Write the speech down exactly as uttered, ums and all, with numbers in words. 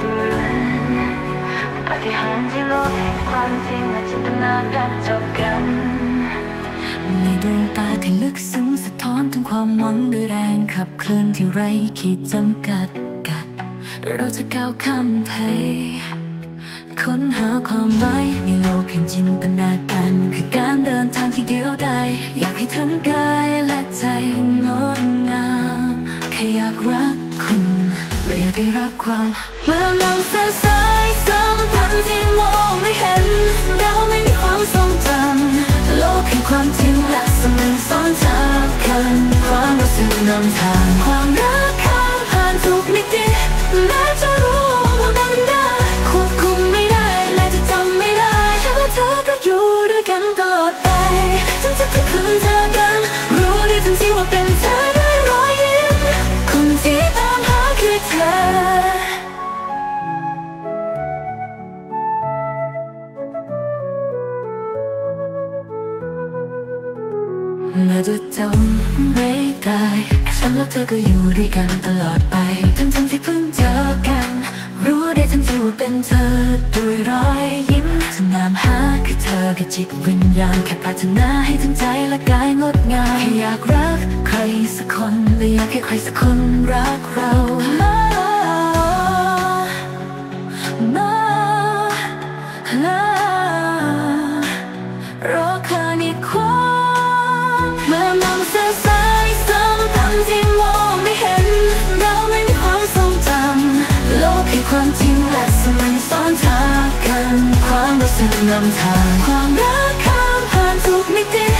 เหมือนปาฏิหาริย์ที่โลกแห่งความจริงและจินตนาการจบกันในดวงตาที่ลึกซึ้งสะท้อนถึงความหวังด้วยแรงขับเคลื่อนที่ไร้ขีดจำกัดกัดเราจะก้าวข้ามภัยค้นหาความหมายในโลกแห่งจินตนาการคือการเดินทางที่เดียวดายอยากให้ทั้งกายและใจงดงามแค่อยากรักคุณและอยากได้รับความเมื่อมองแสงสายสัมพันธ์ที่มองไม่เห็นเราไม่มีความทรงจำโลกแห่งความจริงและสมองซ้อนทับกันความรู้สึกนำทางความรักข้ามผ่านทุกมิติแม้จะรู้ว่ามันได้ควบคุมไม่ได้และจะจำไม่ได้แค่ว่าเธอก็อยู่ด้วยกันตลอดไปจนจะทุกคืนเจอกันรู้ได้ทันทีว่าเป็นเธอด้วยรอยยิ้มคนที่ตามหาคือเธอแม้จะจำไม่ได้ฉันและเธอก็อยู่ด้วยกันตลอดไปทั้งทั้งที่เพิ่งเจอกันรู้ได้ทันทีว่าเป็นเธอด้วยรอยยิ้มจะนามหาคือเธอแค่จิตวิญญาณแค่ปรารถนาให้ทั้งใจและกายงดงามแค่อยากรักใครสักคนและอยากให้ใครสักคนรักเรามามาลารอแค่นี้ความเมื่อมองแสงสายสัมพันธ์ที่มองไม่เห็นเราไม่มีความทรงจำโลกแห่งความจริงและสมัยซ้อนทับกันความรู้สึกนำทางความรักข้ามผ่านทุกมิติ